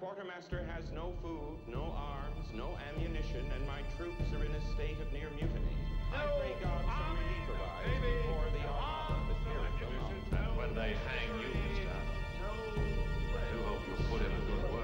Quartermaster has no food, no arms, no ammunition, and my troops are in a state of near mutiny. I pray God some relief arrives before the armada is here. And when they hang you, Mr. I do hope you'll put in a good word.